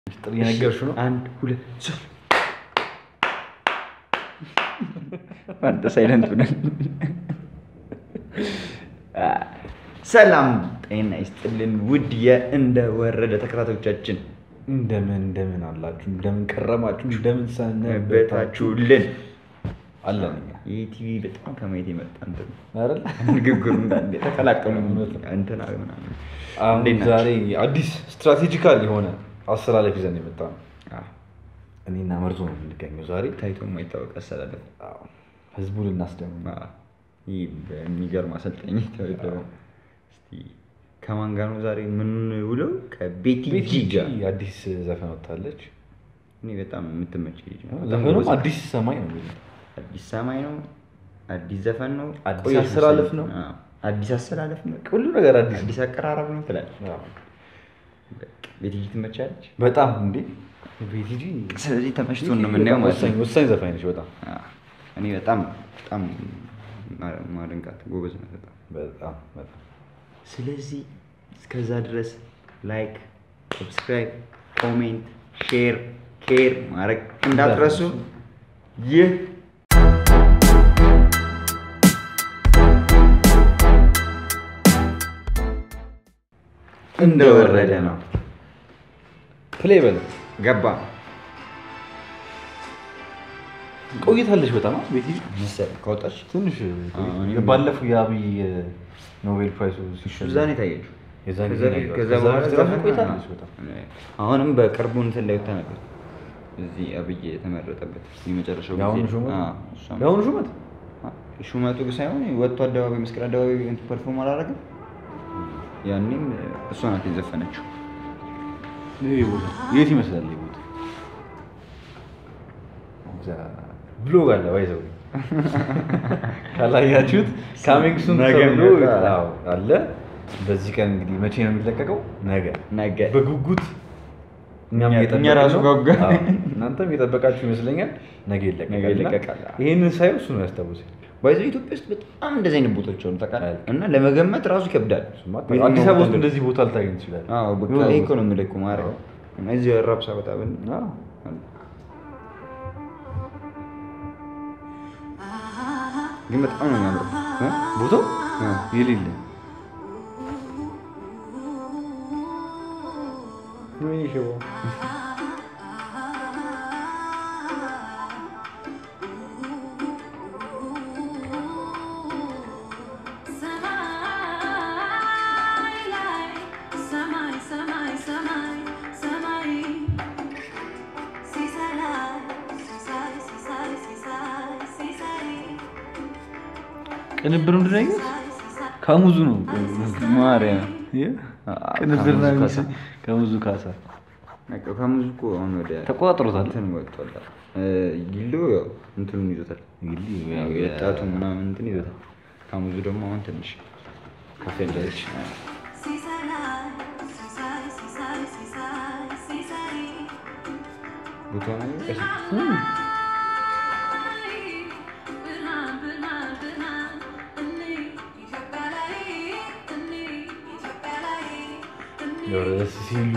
ሚስጥር እየነገርሽ ነው 1 2 3 አንተ ሳይለንት ነህ ሰላም ጤና ይስጥልን ውድ የእንደወረደ ተከታታዮቻችን እንደምን አላችሁ እንደምን ቀረማችሁ እንደምን ሰነበታችሁልን አለን የቲቪ በጣም ከማየት የመጣ እንትን አይደል ንግግሩ እንዳለ ተከላቀሙ እንትን አገና አሁን ዛሬ አዲስ ስትራቴጂካል የሆነ አሰላለፍ ይዘን የመጣው እኔና መርዞ ነው የምንገኘው ዛሬ ታይቶ የማይታወቅ አሰላለፍ ህዝቡን እናስደምማ ይሄ በሚገርም አሰልጣኝ ታይቶ እስቲ ከማን ጋር ነው ዛሬ ምን ውለው ከቤቲጂ ጋር አዲስ ዘፈን ወጣለች እኔ በጣም የምትመጭ ልጅ ነው ዘፈኑ አዲስ ሰማይ ነው አዲስ ሰማይ ነው አዲስ ዘፈን ነው አዲስ አሰላለፍ ነው አዲስ አሰላለፍ ነው ሁሉ ነገር አዲስ አቀራረብ ነው ትላለች ቤቲጂ ትመቻለች በጣም እንዴ ቤቲጂ ስለዚህ ተመችቶን ነው የምናየው ማለት ነው ወሳኝ ዘፋኝ ነች በጣም እኔ በጣም ማደንቃት ጎበዝ ነው በጣም ስለዚህ እስከዛ ድረስ ላይክ ሰብስክራይብ ኮሜንት ሼር ኬር ማድረግ እንዳትረሱ ይህ እንደወረደ ነው ፕሌይ በል ገባ ቆይታለች በጣም ቤቲጂ መሰል ከወጣች ትንሽ ባለፈው የአብይ ኖቤል ፕራይስ ሱዛኔ ታየችው ከዛ በኋላ ቆይታለች በጣም አሁንም በቅርቡ እንትን ላይ ወጣ ነበር እዚህ አብይ የተመረጠበት የመጨረሻው ጊዜ ያሁን ሹመቱ ሳይሆን ወጥቶ አደባባይ መስቀል አደባባይ እንትን ፐርፎርም አላደረገም ያኔም እሷ ናት የዘፈነችው የት ይመስላል ይቦት ብሎግ አለ ባይዘው ካላያችሁት ካሚንግ ሱን ተብሎ አለ በዚህ ቀን እንግዲህ መቼ ነው የሚለቀቀው ነገ በጉጉት እኛ ራሱ ጋጋ እናንተም የጠበቃችሁ ይመስለኛል ነገ ይለቀቃል ይሄንን ሳይው እሱ ነው ያስታውሰኝ ባይዘው ኢትዮጵያ ውስጥ በጣም እንደዚህ አይነት ቦታዎች አሉ ተቃል እና ለመገመት ራሱ ይከብዳል አዲስ አበባ ውስጥ እንደዚህ ቦታ ልታገኝ ትችላለህ በቃ ኢኮኖሚ ላይ ቆማረ እና እዚህ ራብሳ በጣም ግን በጣም ነው የሚያምረው ቦታው የሌለ ምን ይሽው ቅንብር ምንድነው ከሙዙ ነው ማርያም ቅንብር ነው ከሙዙ ካሳ ከሙዙ እኮ አሁን ወደ ተቆጣጥሮታል እንትን ወጥቷል ጊሎ እንትኑን ይዞታል የጣቱ ምናምን እንትን ይዞታል ከሙዙ ደግሞ አሁን ትንሽ ከፈለች ቦታው ነው ደስ ሲሉ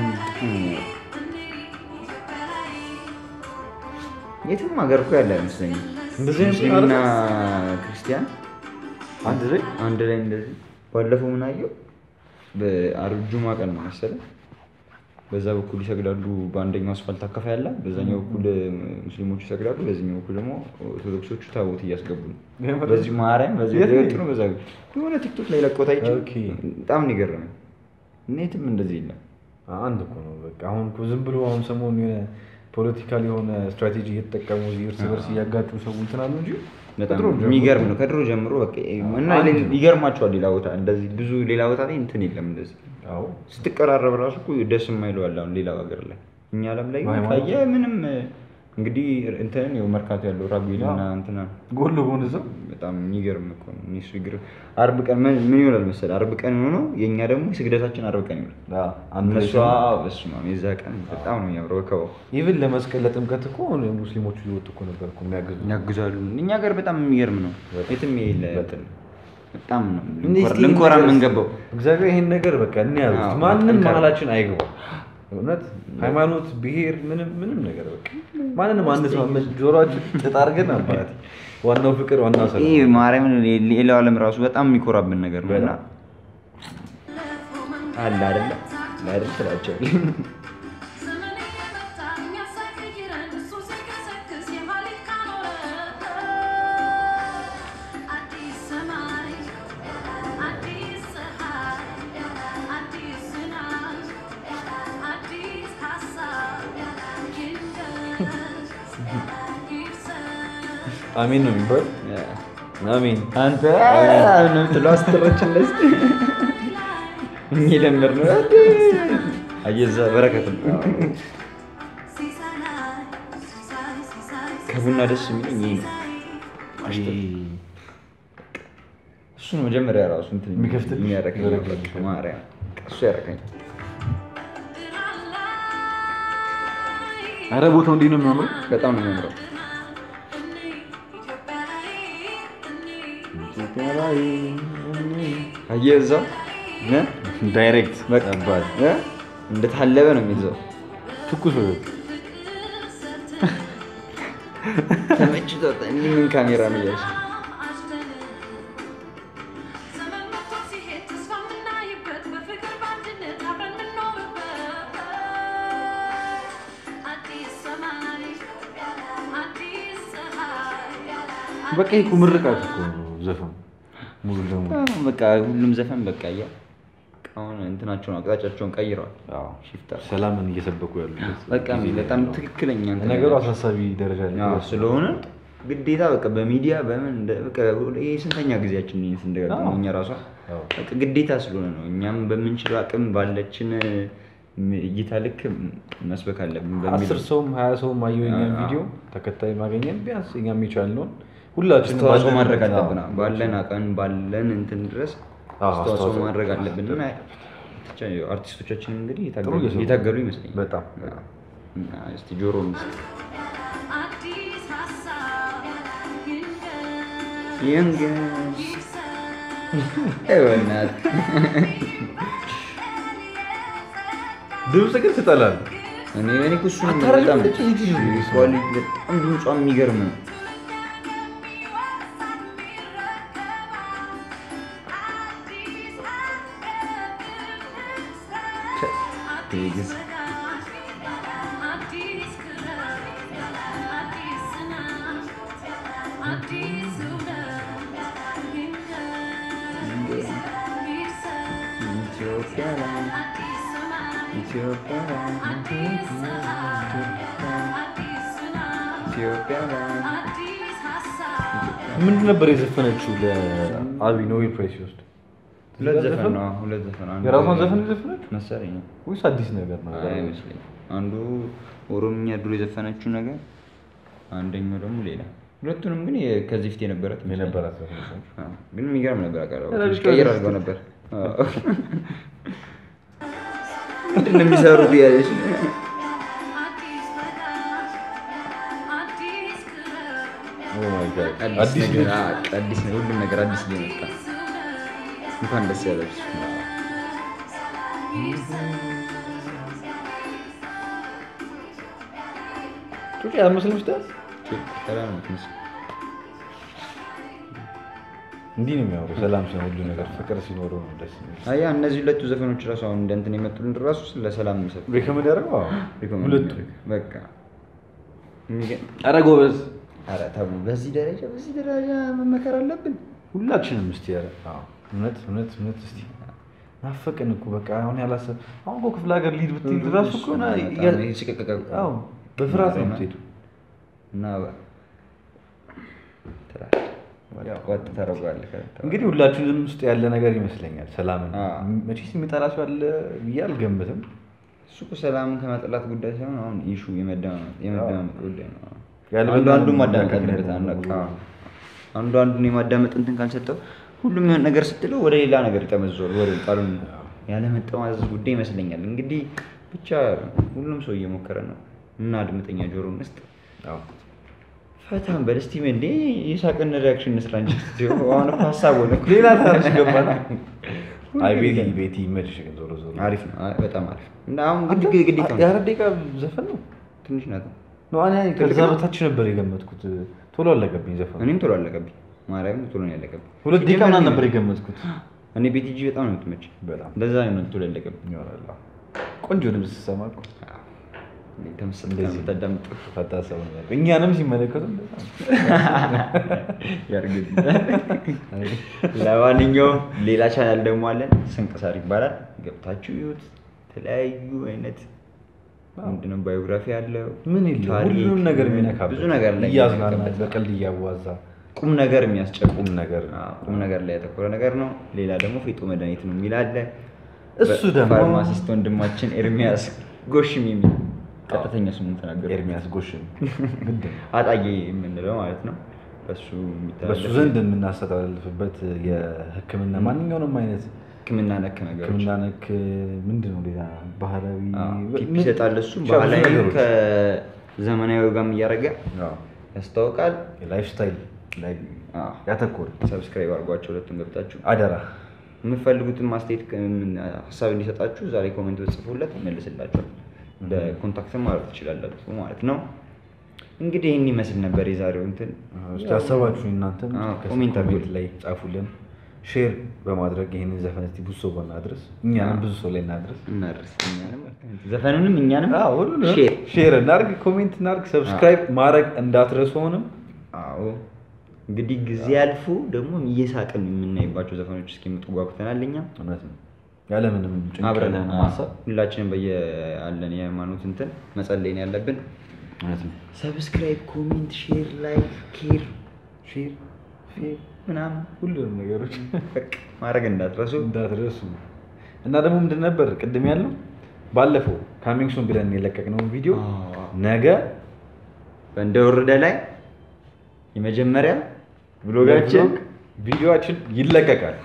የትም ሀገር እኮ ያለ አይመስለኝም እንደዚህ ሙስሊምና ክርስቲያን አንድ ላይ እንደዚህ ባለፈው ምን አየው በአርጁማ ቀን ነው መሰለኝ በዛ በኩል ይሰግዳሉ በአንደኛው አስፋልት አካፋ ያለ በዛኛው በኩል ሙስሊሞች ይሰግዳሉ በዚህኛው በኩል ደግሞ ኦርቶዶክሶቹ ታቦት እያስገቡ ነው በዚህ ማርያም በዚህ ወጥ ነው በዛ የሆነ ቲክቶክ ላይ ለቆታይች በጣም ነው ይገርመኝ ኔትም እንደዚህ ይላል አንድ እኮ ነው በቃ አሁን እኮ ዝም ብሎ አሁን ሰሞኑን የሆነ ፖለቲካል የሆነ ስትራቴጂ እየተጠቀሙ እርስ በርስ እያጋጩ ሰው እንትናሉ እንጂ በጣም የሚገርም ነው ከድሮ ጀምሮ በቃ እና ይገርማቸዋል ሌላ ቦታ እንደዚህ ብዙ ሌላ ቦታ ላይ እንትን የለም እንደዚህ አዎ ስትቀራረብ ራሱ እኮ ደስ የማይለው አለ አሁን ሌላ ሀገር ላይ እኛ ዓለም ላይ ታየ ምንም እንግዲህ እንትን ነው መርካቶ ያለው ራቢልና እንትና ጎል ጎን እዛው በጣም የሚገርም እኮ ነው እሱ ይግር አርብ ቀን ምን ይሆናል መሰለህ አርብ ቀን ሆኖ የኛ ደግሞ ስግደታችን አርብ ቀን ይሆናል እነሱ በስመ አብ የዛ ቀን በጣም ነው የሚያምረው ከው ኢቭን ለመስቀል ለጥምቀት እኮ ሙስሊሞቹ ይወጡ እኮ ነበር እኮ ያግዛሉ እኛ ሀገር በጣም የሚገርም ነው የትም የለም በጣም ነው ልንኮራ የምንገባው እግዚአብሔር ይሄን ነገር በቃ እንያዙት ማንንም መሀላችን አይገባም እውነት ሃይማኖት ብሄር ምንም ነገር በቃ ማንንም አንድ ሰው ጆሮአችን ተጣርገን አባቴ ዋናው ፍቅር ዋናው ሰላም ይሄ ማርያምን ሌላው ዓለም ራሱ በጣም የሚኮራብን ነገር ነውና አለ አይደል ትላቸው አሜን ነው የሚባል አሜን አንተ አሁንም ትላስተረችለስ ምን ለምበር ነው አየዛ በረከት ከቡና ደስ የሚለኝ እሱ ነው መጀመሪያ ራሱ እንትን የሚከፍትልኝ የሚያረከኝ ማርያም እሱ ያረከኝ አረ ቦታው እንዴት ነው የሚያምረው በጣም ነው የሚያምረው አየዛ ዳይሬክት መቀበል እንደታለበ ነው የሚይዘው ትኩስ ነው ተመችቶት ምን ካሜራ ነው ያለው በቃ ይሄ ምርቃት እኮ ዘፈን ሙሉ ደግሞ በቃ ሁሉም ዘፈን በቃ ያ አሁን እንትናቸውን አቅጣጫቸውን ቀይረዋል አዎ ሽፍታ ሰላምን እየሰበኩ ያሉት በቃ በጣም ትክክለኛ ነገሩ አሳሳቢ ደረጃ ላይ ስለሆነ ግዴታ በቃ በሚዲያ በምን በቃ ይሄ ስንተኛ ጊዜያችን ነው እንደገና እኛ ራሷ በቃ ግዴታ ስለሆነ ነው እኛም በምንችለው አቅም ባለችን እይታ ልክ መስበክ አለብን በሚል 10 ሰውም 20 ሰውም አየኛን ቪዲዮ ተከታይ ማግኘት ቢያንስ እኛም ይቻል ነው ሁላችንም አስተዋጽኦ ማድረግ አለብን ባለን አቀን ባለን እንትን ድረስ አስተዋጽኦ ማድረግ አለብን እና አርቲስቶቻችን እንግዲህ የታገሉ ይመስለኛል በጣም እስቲ ጆሮ ምስጥ እወናት ድምጽ ግን ትጠላል እኔ ኩሱ በጣም ኳሊ በጣም ድምጿ የሚገርም ነው Vegas. ምን ነበር የዘፈነችው ለአቢ ኖቤል ፕራይስ ይወስድ ሁለት ዘፈን የራሷን ዘፈን የዘፈነች መሰለኝ ወይስ አዲስ ነገር ነው አይመስለኝ አንዱ ኦሮምኛ ድሮ የዘፈነችው ነገር አንደኛው ደግሞ ሌላ ሁለቱንም ግን ከዚህ ፊት የነበራት ግን የሚገርም ነበር አቀራው ቀይር አድርገው ነበር ምንድን ነው የሚሰሩት ያለሽ ኦ ማይ ጋድ አዲስ ነው ሁሉም ነገር አዲስ እየመጣ እንኳን ደስ ያለሽ ቱቂ አመስልም ስታስ ሰላም ነው እንዲህ ነው የሚያወሩ ሰላም ሲሆን ሁሉ ነገር ፍቅር ሲኖረው ነው ደስ የሚለው አያ እነዚህ ሁለቱ ዘፈኖች ራሱ አሁን እንደንትን የመጡልን ራሱ ለሰላም ነው ሪኮመንድ ያደርገው ሁለቱ በቃ ኧረ ጎበዝ ኧረ ታቡ በዚህ ደረጃ መመከር አለብን ሁላችንም እስቲ ያረ እውነት እስቲ ናፈቀን እኮ በቃ አሁን ያላሰብ አሁን እኮ ክፍለ ሀገር ሊድ ብትል ራሱ እኮ ነው አዎ በፍርሃት ነው የምትሄዱ እና ወጥ ተረጋጋለህ እንግዲህ ሁላችንም ውስጥ ያለ ነገር ይመስለኛል ሰላምን መቼስ የሚጠላ ሰው አለ ብዬ አልገምትም እሱ እኮ ሰላምን ከመጥላት ጉዳይ ሳይሆን አሁን ኢሹ የመደማመጥ ጉዳይ ነው አንዱን ማዳመጥ አለበት አንዱን የማዳመጥ እንትን ካልሰጠው ሁሉም የሆነ ነገር ስትለው ወደ ሌላ ነገር ይጠመዘዋል ወሬ ቃሉን ያለ መጠማዘዝ ጉዳይ ይመስለኛል እንግዲህ ብቻ ሁሉም ሰው እየሞከረ ነው እና አድምጠኛ ጆሮን ውስጥ አዎ ፈታም በልስቲ እንዴ የሳቀን ሪአክሽን እንስራ እንጂ አሁን ሐሳብ ሆነ ሌላ ታሪክ ገባና አይ ቤቲ ይመችሽ ግን ዞሮ ዞሮ አሪፍ ነው በጣም አሪፍ እና አሁን ግዴታ ነው የአራት ደቂቃ ዘፈን ነው ትንሽ ናት ነው እኔ ከዛ በታች ነበር የገመትኩት ቶሎ አለቀብኝ ዘፈን እኔም ቶሎ አለቀብኝ ማርያም ቶሎ ነው ያለቀብኝ ሁለት ደቂቃ ምናምን ነበር የገመትኩት እኔ ቤቲጂ በጣም ነው የምትመች በጣም እንደዛ ነው ቶሎ ያለቀብኝ ይወራላ ቆንጆ ድምጽ ሲሰማ እኮ እንደዚህ ተደምጥ ፈታሰው ነው እኛንም ሲመለከቱ እንደዛ ያርግድ ለማንኛውም ሌላ ቻናል ደግሞ አለን ስንቅሳር ይባላል ገብታችሁ ይዩት ተለያዩ አይነት ምንድነው ባዮግራፊ አለው ምን ይላል ሁሉም ነገር የሚነካበት ብዙ ነገር ላይ ያዝናናል በቀልድ ያዋዛ ቁም ነገር የሚያስጨቁም ቁም ነገር ላይ ያተኮረ ነገር ነው ሌላ ደግሞ ፌጦ መድኃኒት ነው የሚላለ እሱ ደግሞ ፋርማሲስት ወንድማችን ኤርሚያስ ጎሽም የሚል ቀጥተኛ ስሙን ተናገረ ኤርሚያስ ጎሽም አጣዬ የምንለው ማለት ነው በሱ ዘንድ የምናስተላልፍበት የህክምና ማንኛውንም አይነት ህክምና ነክ ምንድነው ሌላ ባህላዊ ይሰጣል እሱ ባህላዊ ከዘመናዊ ጋርም እያደረገ ያስተዋውቃል የላይፍ ስታይል ላይ ያተኮረ ሰብስክራይብ አድርጓቸው ሁለቱም ገብታችሁ አደራ የምትፈልጉትን ማስተያየት ሀሳብ እንዲሰጣችሁ ዛሬ ኮሜንት ጽፉለት መልስላችኋል በኮንታክት ማድረግ ትችላላችሁ ማለት ነው እንግዲህ ይሄን ይመስል ነበር የዛሬው እንትን ታሰባችሁ እናንተም ኮሜንት ላይ ጻፉልን ሼር በማድረግ ይሄንን ዘፈን እስቲ ብዙ ሰው እናድርስ እኛንም ብዙ ሰው ላይ እናድርስ እኛንም ዘፈኑንም እኛንም ሁሉንም ሼር እናርግ ኮሜንት እናርግ ሰብስክራይብ ማድረግ እንዳትረሱ ሆነም እንግዲህ ጊዜ አልፎ ደግሞ እየሳቀን የምናይባቸው ዘፈኖች እስኪመጡ ጓጉተናል እኛ እውነት ነው ያለ ምንም አብረን ማሰብ ሁላችንም በየአለን የሃይማኖት እንትን መጸለይ ነው ያለብን እውነት ነው ሰብስክራይብ ኮሜንት ሼር ላይክ ሼር ምናምን ሁሉንም ነገሮች ማድረግ እንዳትረሱ እና ደግሞ ምንድን ነበር ቅድም ያለው ባለፈው ካሚንግ ሱን ብለን የለቀቅነው ቪዲዮ ነገ በእንደወረደ ላይ የመጀመሪያ ብሎጋችን ቪዲዮአችን ይለቀቃል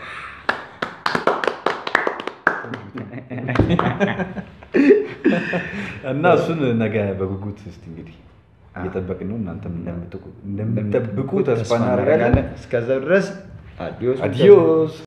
እና እሱን ነገ በጉጉት እስቲ እንግዲህ እየጠበቅን ነው እናንተም እንደምትጠብቁ ተስፋ እናደርጋለን እስከዛ ድረስ አዲዮስ